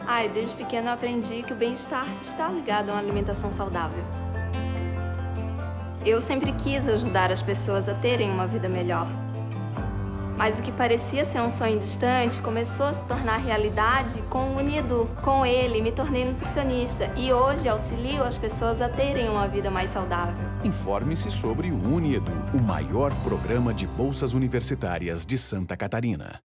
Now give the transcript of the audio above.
Desde pequena eu aprendi que o bem-estar está ligado a uma alimentação saudável. Eu sempre quis ajudar as pessoas a terem uma vida melhor. Mas o que parecia ser um sonho distante começou a se tornar realidade com o Uniedu. Com ele, me tornei nutricionista e hoje auxilio as pessoas a terem uma vida mais saudável. Informe-se sobre o Uniedu, o maior programa de bolsas universitárias de Santa Catarina.